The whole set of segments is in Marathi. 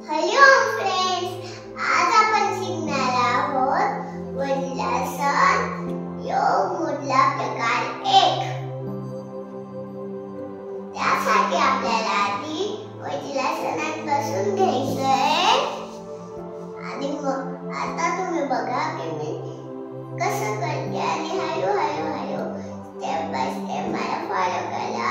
हॅलो फ्रेंड्स, आज आपण शिकणार आहोत वज्रासन योग मधला प्रकार 1। त्यासाठी आपल्याला आधी वज्रासनात घ्यायचंय आणि मग आता तुम्ही बघा की मी कसं करते आणि हळू स्टेप बाय स्टेप मला फॉलो करा।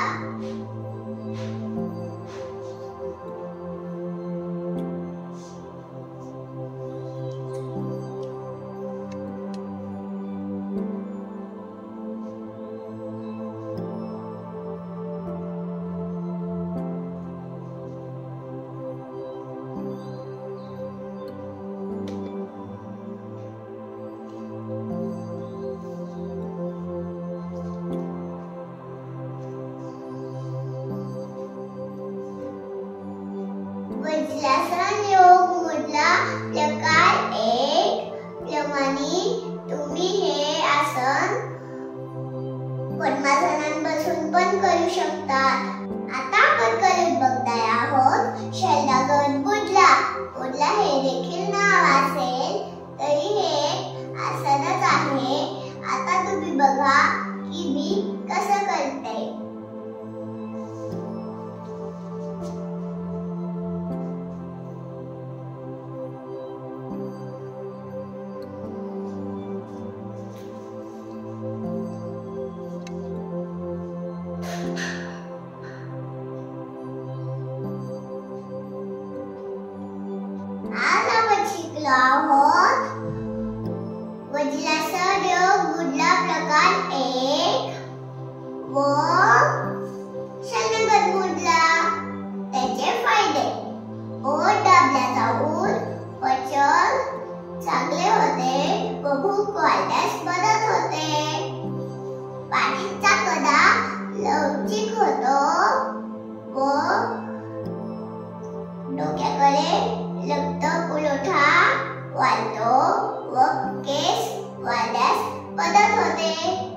वज्रासन योग मधला प्रकार 1 प्रमाणे तुम्ही हे आसन पद्मासनात बसून पण करू शकता। आता आपण करत बघताय आहोत शल्यगत बुडला हे देखील नाव असेल तरी हे आसनच आहे। आता तुम्ही बघा की मी कसं करते। आज आपण शिकलो आहोत वज्रासन योग मधला प्रकार 1 व शल्यगत बुडला त्याचे फायदे। पोट दाबल्या जाऊन पचन चांगले होते व भूक वाढण्यास मदत होते। पाठीचा कणा लवचिक होतो व डोक्याकडे रक्त पुरवठा वाढतो व केस वाढण्यास मदत होते।